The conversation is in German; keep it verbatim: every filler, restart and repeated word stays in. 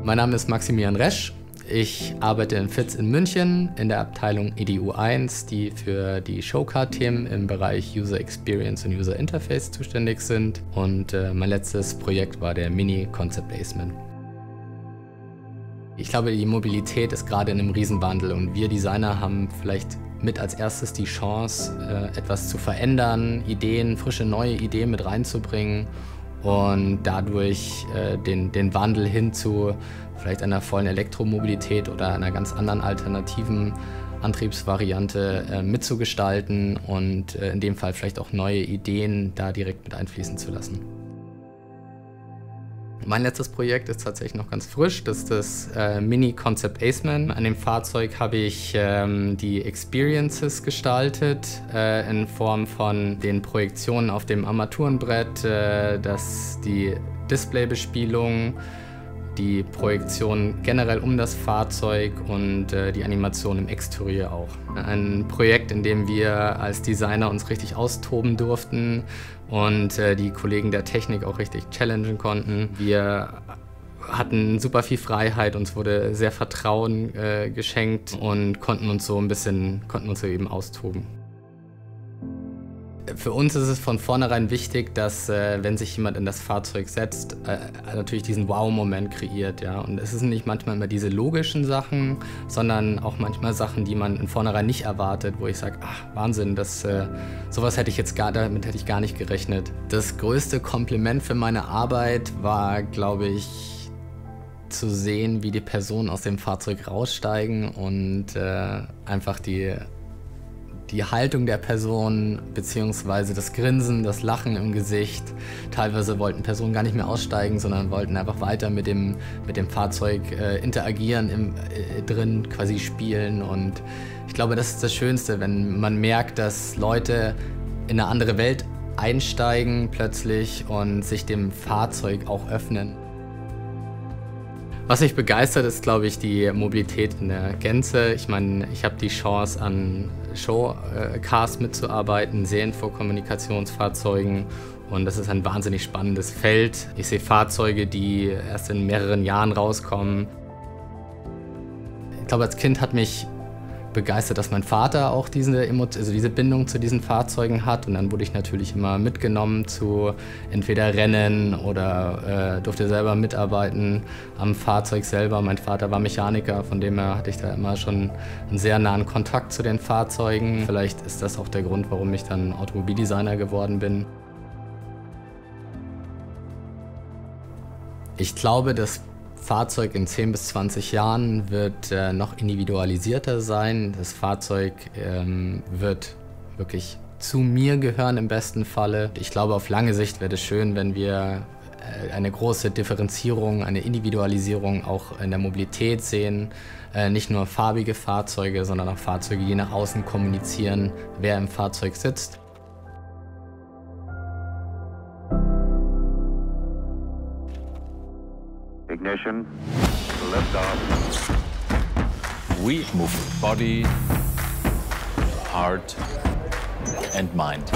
Mein Name ist Maximilian Resch. Ich arbeite in F I Z in München in der Abteilung E D U eins, die für die Showcard-Themen im Bereich User Experience und User Interface zuständig sind. Und äh, mein letztes Projekt war der Mini Concept Aceman. Ich glaube, die Mobilität ist gerade in einem Riesenwandel und wir Designer haben vielleicht mit als erstes die Chance, äh, etwas zu verändern, Ideen, frische neue Ideen mit reinzubringen und dadurch äh, den, den Wandel hin zu vielleicht einer vollen Elektromobilität oder einer ganz anderen alternativen Antriebsvariante äh, mitzugestalten und äh, in dem Fall vielleicht auch neue Ideen da direkt mit einfließen zu lassen. Mein letztes Projekt ist tatsächlich noch ganz frisch, das ist das äh, Mini Concept Aceman. An dem Fahrzeug habe ich ähm, die Experiences gestaltet, äh, in Form von den Projektionen auf dem Armaturenbrett, äh, das, die Displaybespielung, die Projektion generell um das Fahrzeug und äh, die Animation im Exterieur auch. Ein Projekt, in dem wir als Designer uns richtig austoben durften und äh, die Kollegen der Technik auch richtig challengen konnten. Wir hatten super viel Freiheit, uns wurde sehr Vertrauen äh, geschenkt und konnten uns so ein bisschen, konnten uns so eben austoben. Für uns ist es von vornherein wichtig, dass, äh, wenn sich jemand in das Fahrzeug setzt, äh, natürlich diesen Wow-Moment kreiert. Ja? Und es sind nicht manchmal immer diese logischen Sachen, sondern auch manchmal Sachen, die man in vornherein nicht erwartet, wo ich sage, ach Wahnsinn, das, äh, sowas hätte ich jetzt gar, damit hätte ich gar nicht gerechnet. Das größte Kompliment für meine Arbeit war, glaube ich, zu sehen, wie die Personen aus dem Fahrzeug raussteigen und äh, einfach die Die Haltung der Person bzw. das Grinsen, das Lachen im Gesicht. Teilweise wollten Personen gar nicht mehr aussteigen, sondern wollten einfach weiter mit dem, mit dem Fahrzeug äh, interagieren, im, äh, drin quasi spielen. Und ich glaube, das ist das Schönste, wenn man merkt, dass Leute in eine andere Welt einsteigen plötzlich und sich dem Fahrzeug auch öffnen. Was mich begeistert, ist, glaube ich, die Mobilität in der Gänze. Ich meine, ich habe die Chance, an Showcars mitzuarbeiten, Serienvorkommunikationsfahrzeugen. Und das ist ein wahnsinnig spannendes Feld. Ich sehe Fahrzeuge, die erst in mehreren Jahren rauskommen. Ich glaube, als Kind hat mich begeistert, dass mein Vater auch diese, also diese Bindung zu diesen Fahrzeugen hat. Und dann wurde ich natürlich immer mitgenommen zu entweder Rennen oder äh, durfte selber mitarbeiten am Fahrzeug selber. Mein Vater war Mechaniker, von dem her hatte ich da immer schon einen sehr nahen Kontakt zu den Fahrzeugen. Vielleicht ist das auch der Grund, warum ich dann Automobildesigner geworden bin. Ich glaube, dass Fahrzeug in zehn bis zwanzig Jahren wird äh, noch individualisierter sein. Das Fahrzeug ähm, wird wirklich zu mir gehören im besten Falle. Ich glaube, auf lange Sicht wäre es schön, wenn wir äh, eine große Differenzierung, eine Individualisierung auch in der Mobilität sehen. Äh, nicht nur farbige Fahrzeuge, sondern auch Fahrzeuge, die nach außen kommunizieren, wer im Fahrzeug sitzt. Ignition, lift off. We move body, heart and mind.